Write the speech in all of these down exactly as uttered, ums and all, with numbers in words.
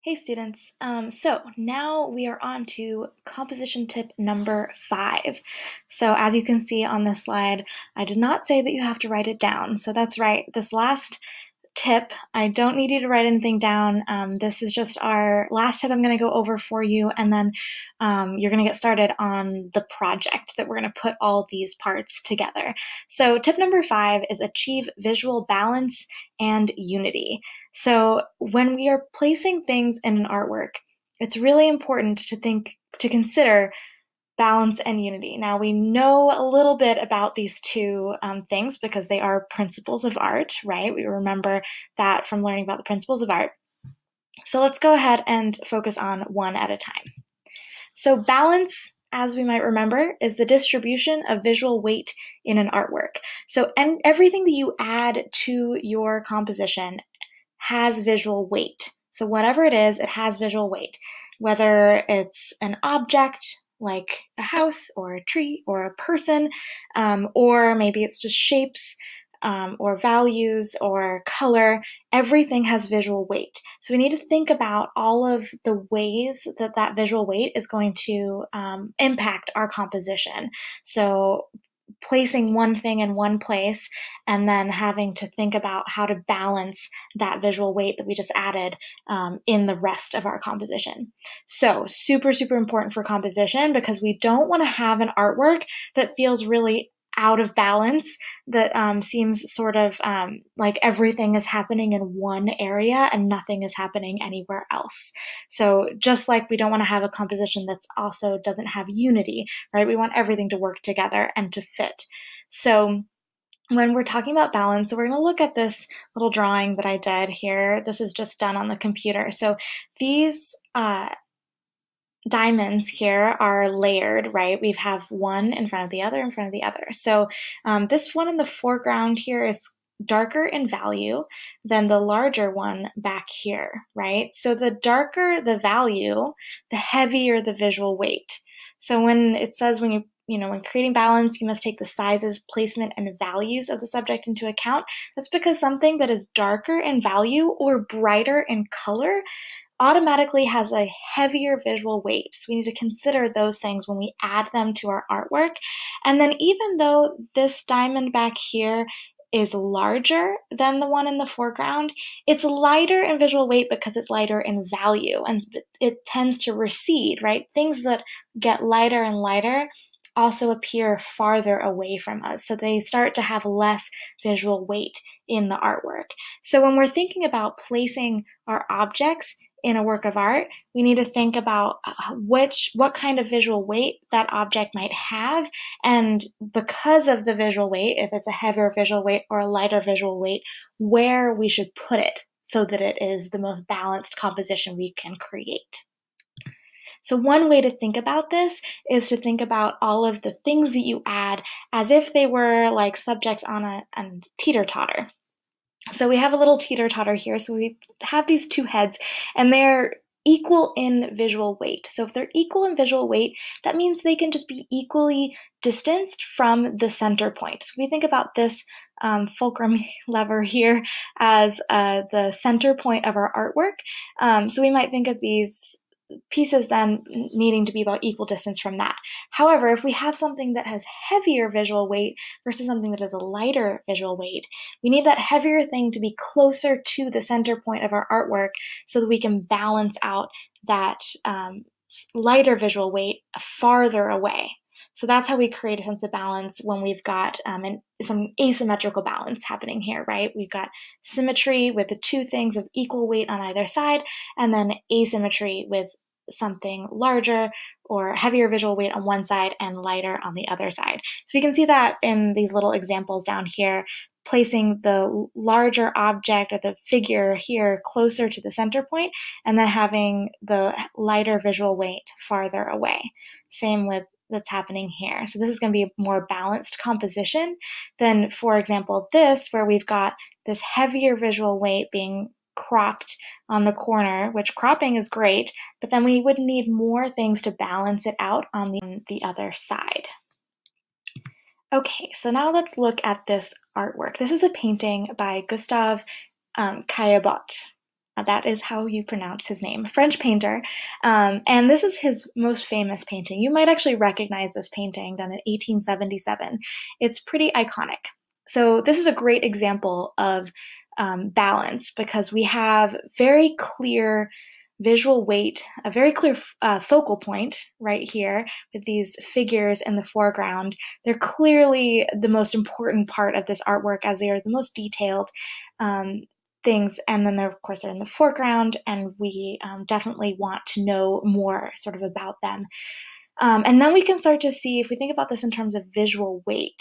Hey students, um, so now we are on to composition tip number five. So as you can see on this slide, I did not say that you have to write it down. So that's right, this last tip, I don't need you to write anything down. Um, this is just our last tip I'm going to go over for you, and then um, you're going to get started on the project that we're going to put all these parts together. So tip number five is achieve visual balance and unity. So when we are placing things in an artwork, it's really important to think, to consider balance and unity. Now we know a little bit about these two um, things because they are principles of art, right? We remember that from learning about the principles of art. So let's go ahead and focus on one at a time. So balance, as we might remember, is the distribution of visual weight in an artwork. So and everything that you add to your composition has visual weight. So whatever it is, it has visual weight. Whether it's an object, like a house or a tree or a person, um, or maybe it's just shapes um, or values or color, everything has visual weight. So we need to think about all of the ways that that visual weight is going to um, impact our composition. So placing one thing in one place and then having to think about how to balance that visual weight that we just added um, in the rest of our composition. So super, super important for composition because we don't want to have an artwork that feels really out of balance, that um, seems sort of um, like everything is happening in one area and nothing is happening anywhere else. So just like we don't want to have a composition that's also doesn't have unity, right? We want everything to work together and to fit. So when we're talking about balance, so we're going to look at this little drawing that I did here. This is just done on the computer. So these uh, diamonds here are layered, right? We have one in front of the other in front of the other. So um, this one in the foreground here is darker in value than the larger one back here, right? So the darker the value, the heavier the visual weight. So when it says when you you know, when creating balance, you must take the sizes, placement, and values of the subject into account. That's because something that is darker in value or brighter in color automatically has a heavier visual weight. So we need to consider those things when we add them to our artwork. And then even though this diamond back here is larger than the one in the foreground, it's lighter in visual weight because it's lighter in value, and it tends to recede, right? Things that get lighter and lighter also appear farther away from us. So they start to have less visual weight in the artwork. So when we're thinking about placing our objects in a work of art, we need to think about which, what kind of visual weight that object might have. And because of the visual weight, if it's a heavier visual weight or a lighter visual weight, where we should put it so that it is the most balanced composition we can create. So one way to think about this is to think about all of the things that you add as if they were like subjects on a, a teeter-totter. So we have a little teeter-totter here. So we have these two heads and they're equal in visual weight. So if they're equal in visual weight, that means they can just be equally distanced from the center point. So we think about this um, fulcrum lever here as uh, the center point of our artwork. Um, so we might think of these pieces then needing to be about equal distance from that. However, if we have something that has heavier visual weight versus something that has a lighter visual weight, we need that heavier thing to be closer to the center point of our artwork so that we can balance out that um, lighter visual weight farther away. So that's how we create a sense of balance when we've got um, an, some asymmetrical balance happening here, right? We've got symmetry with the two things of equal weight on either side, and then asymmetry with something larger or heavier visual weight on one side and lighter on the other side. So we can see that in these little examples down here, placing the larger object or the figure here closer to the center point, and then having the lighter visual weight farther away. Same with that's happening here. So this is going to be a more balanced composition than, for example, this, where we've got this heavier visual weight being cropped on the corner, which cropping is great, but then we would need more things to balance it out on the, the other side. Okay, so now let's look at this artwork. This is a painting by Gustave um, Caillebotte. That is how you pronounce his name, French painter. Um, and this is his most famous painting. You might actually recognize this painting done in eighteen seventy-seven. It's pretty iconic. So this is a great example of um, balance because we have very clear visual weight, a very clear uh, focal point right here with these figures in the foreground. They're clearly the most important part of this artwork as they are the most detailed um, things. And then they're, of course, they're in the foreground, and we um, definitely want to know more sort of about them. Um, and then we can start to see, if we think about this in terms of visual weight.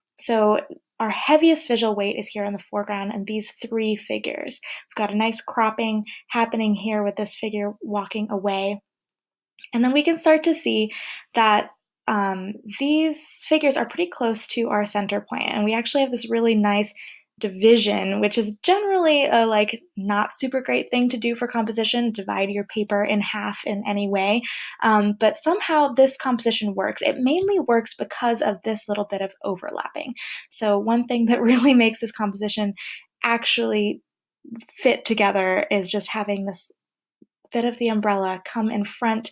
So our heaviest visual weight is here in the foreground and these three figures. We've got a nice cropping happening here with this figure walking away. And then we can start to see that um, these figures are pretty close to our center point. And we actually have this really nice division, which is generally a like not super great thing to do for composition, divide your paper in half in any way. Um, but somehow this composition works. It mainly works because of this little bit of overlapping. So one thing that really makes this composition actually fit together is just having this bit of the umbrella come in front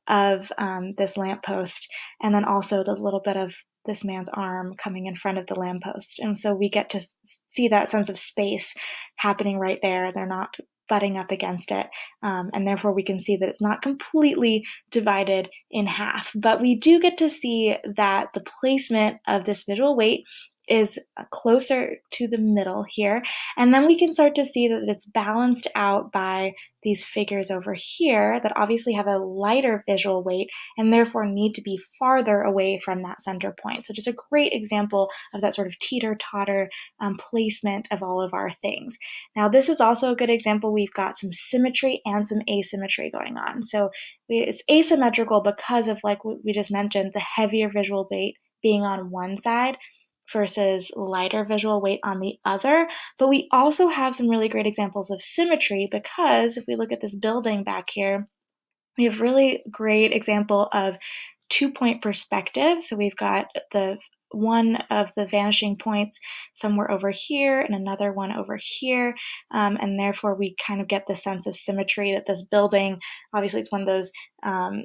of um, this lamppost, and then also the little bit of this man's arm coming in front of the lamppost. And so we get to see that sense of space happening right there. They're not butting up against it. Um, and therefore we can see that it's not completely divided in half. But we do get to see that the placement of this visual weight is closer to the middle here. And then we can start to see that it's balanced out by these figures over here that obviously have a lighter visual weight and therefore need to be farther away from that center point. So just a great example of that sort of teeter-totter um, placement of all of our things. Now this is also a good example. We've got some symmetry and some asymmetry going on. So it's asymmetrical because of, like we just mentioned, the heavier visual weight being on one side versus lighter visual weight on the other. But we also have some really great examples of symmetry because if we look at this building back here, we have really great example of two-point perspective. So we've got the one of the vanishing points somewhere over here and another one over here. Um, and therefore we kind of get the sense of symmetry that this building, obviously it's one of those um,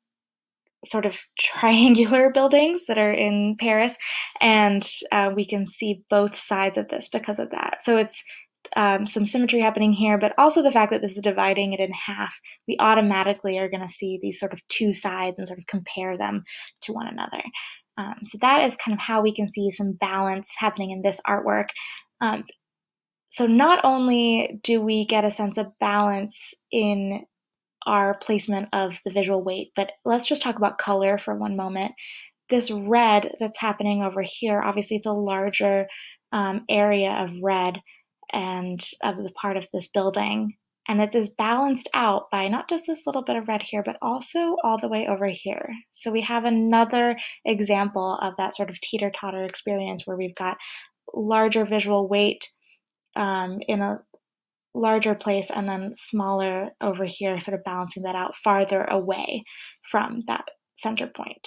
sort of triangular buildings that are in Paris, and uh, we can see both sides of this because of that. So it's um, some symmetry happening here, but also the fact that this is dividing it in half, we automatically are going to see these sort of two sides and sort of compare them to one another. Um, so that is kind of how we can see some balance happening in this artwork. Um, so not only do we get a sense of balance in our placement of the visual weight, but let's just talk about color for one moment. This red that's happening over here, obviously it's a larger um, area of red and of the part of this building, and it is balanced out by not just this little bit of red here, but also all the way over here. So we have another example of that sort of teeter-totter experience where we've got larger visual weight um, in a larger place and then smaller over here, sort of balancing that out farther away from that center point.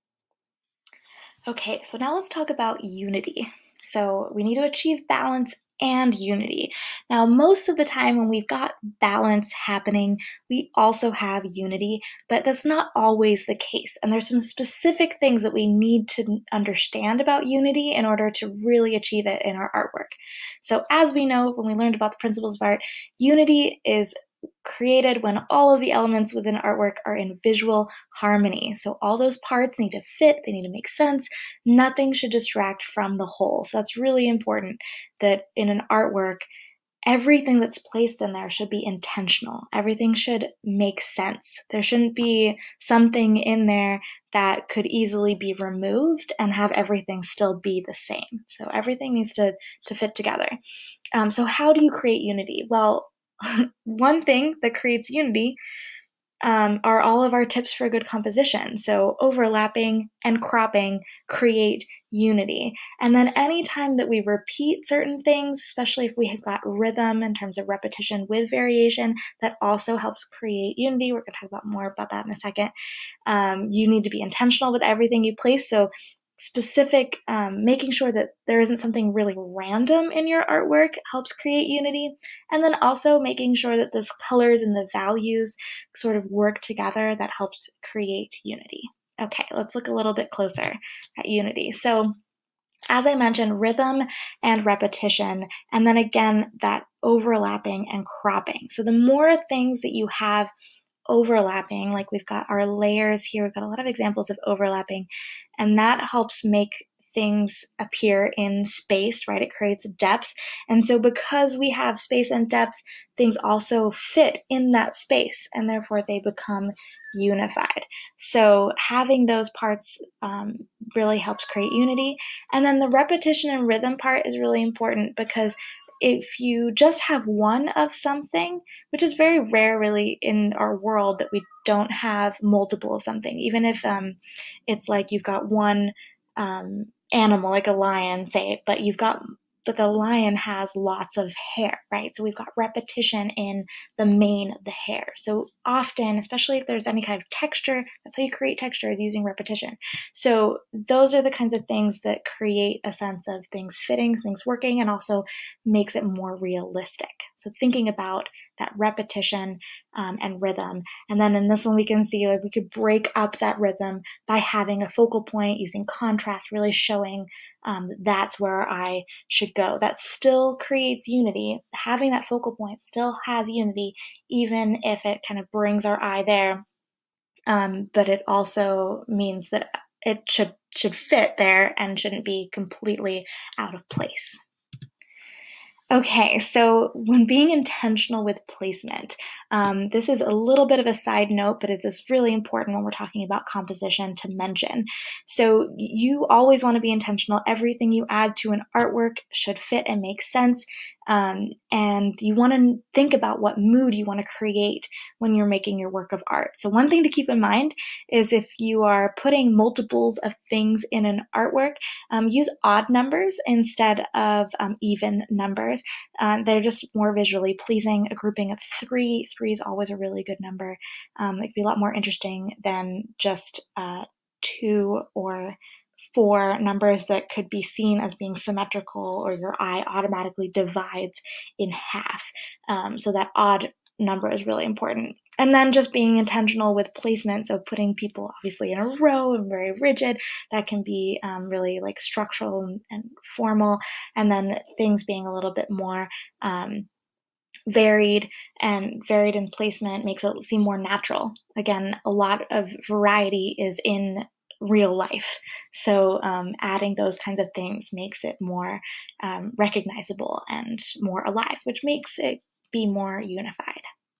Okay, so now let's talk about unity. So we need to achieve balance and unity. Now, most of the time when we've got balance happening, we also have unity, but that's not always the case. And there's some specific things that we need to understand about unity in order to really achieve it in our artwork. So as we know, when we learned about the principles of art, unity is created when all of the elements within artwork are in visual harmony. So all those parts need to fit, they need to make sense. Nothing should distract from the whole. So that's really important that in an artwork, everything that's placed in there should be intentional. Everything should make sense. There shouldn't be something in there that could easily be removed and have everything still be the same. So everything needs to, to fit together. Um, so how do you create unity? Well, one thing that creates unity um, are all of our tips for good composition. So overlapping and cropping create unity. And then anytime that we repeat certain things, especially if we have got rhythm in terms of repetition with variation, that also helps create unity. We're going to talk about more about that in a second. Um, you need to be intentional with everything you place. So specific, um, making sure that there isn't something really random in your artwork helps create unity. And then also making sure that the colors and the values sort of work together, that helps create unity. Okay, let's look a little bit closer at unity. So as I mentioned, rhythm and repetition, and then again, that overlapping and cropping. So the more things that you have overlapping, like we've got our layers here, we've got a lot of examples of overlapping, and that helps make things appear in space, right? It creates depth. And so because we have space and depth, things also fit in that space, and therefore they become unified. So having those parts um, really helps create unity. And then the repetition and rhythm part is really important, because if you just have one of something, which is very rare really in our world that we don't have multiple of something, even if um, it's like you've got one um, animal, like a lion, say, but you've got, but the lion has lots of hair, right? So we've got repetition in the mane of the hair. So often, especially if there's any kind of texture, that's how you create texture, is using repetition. So those are the kinds of things that create a sense of things fitting, things working, and also makes it more realistic. So thinking about that repetition um, and rhythm. And then in this one, we can see like we could break up that rhythm by having a focal point, using contrast, really showing um, that's where I should go. That still creates unity. Having that focal point still has unity, even if it kind of brings our eye there. Um, but it also means that it should should fit there and shouldn't be completely out of place. Okay, so when being intentional with placement, um, this is a little bit of a side note, but it is really important when we're talking about composition to mention. So you always want to be intentional. Everything you add to an artwork should fit and make sense. Um, and you want to think about what mood you want to create when you're making your work of art. So one thing to keep in mind is if you are putting multiples of things in an artwork, um, use odd numbers instead of um, even numbers. Um, they're just more visually pleasing. A grouping of three, three is always a really good number. Um, it could be a lot more interesting than just uh, two or four numbers that could be seen as being symmetrical, or your eye automatically divides in half. Um, so that odd number is really important. And then just being intentional with placement, so putting people obviously in a row and very rigid, that can be um, really like structural and, and formal, and then things being a little bit more um, varied and varied in placement makes it seem more natural. Again, a lot of variety is in real life. So um, adding those kinds of things makes it more um, recognizable and more alive, which makes it be more unified.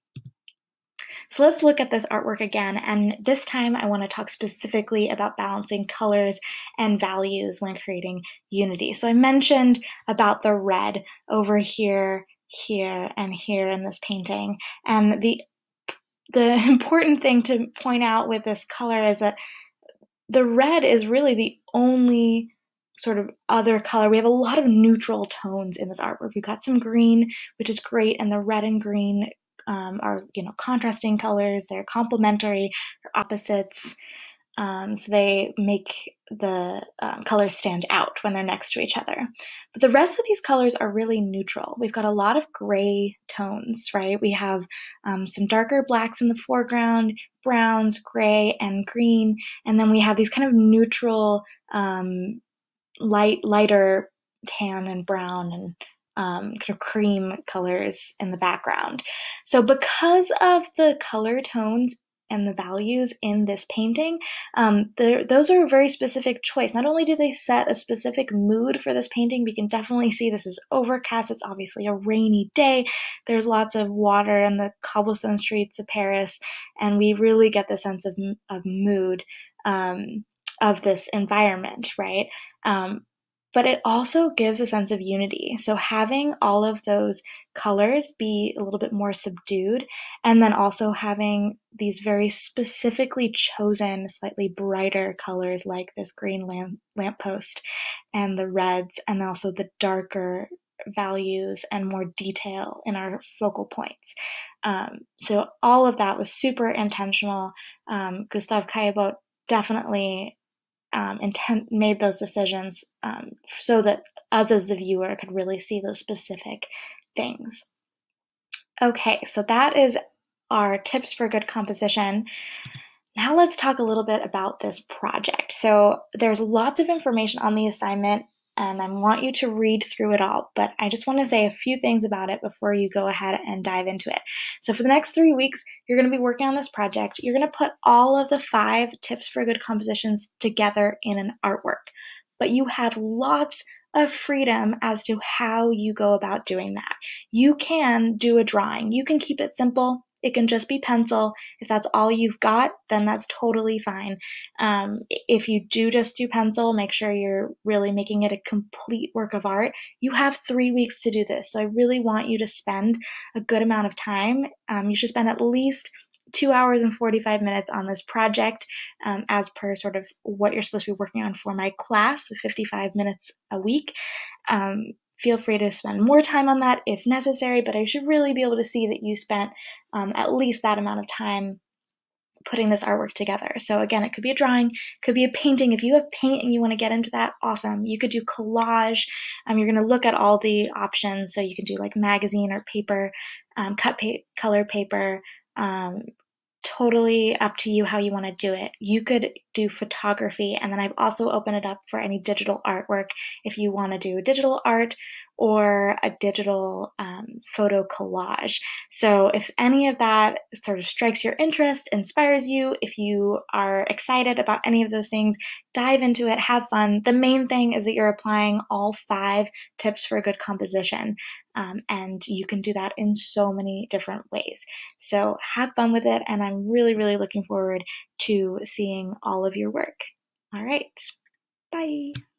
So let's look at this artwork again, and this time I want to talk specifically about balancing colors and values when creating unity. So I mentioned about the red over here, here, and here in this painting, and the the important thing to point out with this color is that the red is really the only sort of other color. We have a lot of neutral tones in this artwork. We've got some green, which is great, and the red and green um, are, you know, contrasting colors. They're complementary, they're opposites. Um, so they make the um, colors stand out when they're next to each other. But the rest of these colors are really neutral. We've got a lot of gray tones, right? We have um, some darker blacks in the foreground, browns, gray, and green. And then we have these kind of neutral, um, light, lighter tan and brown and um, kind of cream colors in the background. So because of the color tones and the values in this painting, um, those are a very specific choice. Not only do they set a specific mood for this painting, we can definitely see this is overcast. It's obviously a rainy day. There's lots of water in the cobblestone streets of Paris, and we really get the sense of, of mood um, of this environment, right? Um, but it also gives a sense of unity. So having all of those colors be a little bit more subdued, and then also having these very specifically chosen, slightly brighter colors like this green lamp lamppost and the reds, and also the darker values and more detail in our focal points. Um, so all of that was super intentional. Um, Gustave Caillebotte definitely um, intent made those decisions um, so that us as the viewer could really see those specific things. Okay, so that is our tips for good composition. Now let's talk a little bit about this project. So there's lots of information on the assignment, and I want you to read through it all, but I just want to say a few things about it before you go ahead and dive into it. So for the next three weeks, you're going to be working on this project. You're going to put all of the five tips for good compositions together in an artwork, but you have lots of freedom as to how you go about doing that. You can do a drawing. You can keep it simple. It can just be pencil. If that's all you've got, then that's totally fine. Um, if you do just do pencil, make sure you're really making it a complete work of art. You have three weeks to do this, so I really want you to spend a good amount of time. Um, you should spend at least two hours and forty-five minutes on this project, um, as per sort of what you're supposed to be working on for my class, fifty-five minutes a week. Um, Feel free to spend more time on that if necessary, but I should really be able to see that you spent um, at least that amount of time putting this artwork together. So again, it could be a drawing, could be a painting. If you have paint and you want to get into that, awesome. You could do collage. Um, you're going to look at all the options. So you can do like magazine or paper, um, cut pa- color paper, um, totally up to you how you want to do it. You could do photography, and then I've also opened it up for any digital artwork if you want to do digital art or a digital um, photo collage. So if any of that sort of strikes your interest, inspires you, if you are excited about any of those things, dive into it, have fun. The main thing is that you're applying all five tips for a good composition, um, and you can do that in so many different ways. So have fun with it, and I'm really, really looking forward to seeing all of your work. All right, bye.